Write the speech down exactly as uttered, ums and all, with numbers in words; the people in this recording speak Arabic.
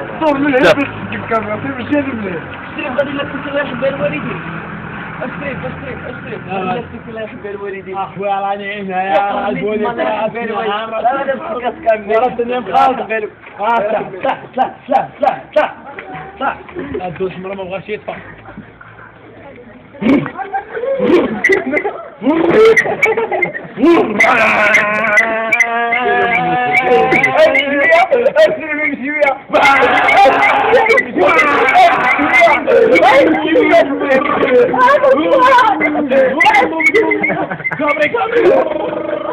صور من هنا باش تجيب كاميرا في مش هذا مليح. اشتري غادي لك الله يحب الوالدين. اشتري اشتري اشتري غادي لك الله يحب الوالدين. اخويا راني هنا يا البولي لا لا تبقى كاميرا. ورا الدنيا مخالطة. اه طلع طلع طلع طلع طلع طلع. الدوش مرة ما بغاش يطفى. كاميرا كاميرا